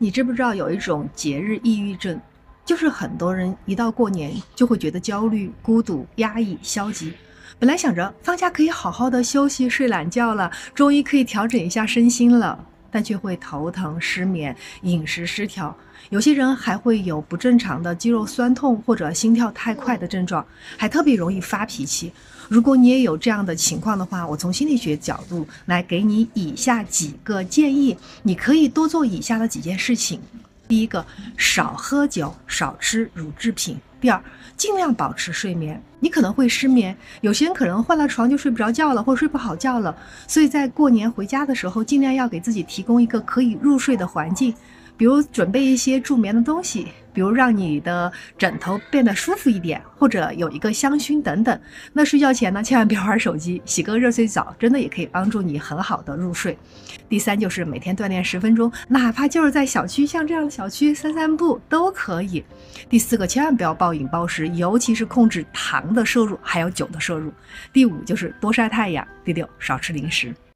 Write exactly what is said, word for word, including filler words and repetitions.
你知不知道有一种节日抑郁症，就是很多人一到过年就会觉得焦虑、孤独、压抑、消极。本来想着放假可以好好的休息、睡懒觉了，终于可以调整一下身心了，但却会头疼、失眠、饮食失调。有些人还会有不正常的肌肉酸痛或者心跳太快的症状，还特别容易发脾气。如果你也有这样的情况的话，我从心理学角度来给你以下几个建议，你可以多做以下的几件事情。第一个，少喝酒，少吃乳制品。第二，尽量保持睡眠。你可能会失眠，有些人可能换了床就睡不着觉了，或睡不好觉了，所以在过年回家的时候，尽量要给自己提供一个可以入睡的环境。比如准备一些助眠的东西，比如让你的枕头变得舒服一点，或者有一个香薰等等。那睡觉前呢，千万别玩手机，洗个热水澡，真的也可以帮助你很好的入睡。第三就是每天锻炼十分钟，哪怕就是在小区，像这样的小区散散步都可以。第四个，千万不要暴饮暴食，尤其是控制糖的摄入，还有酒的摄入。第五就是多晒太阳。第六，少吃零食。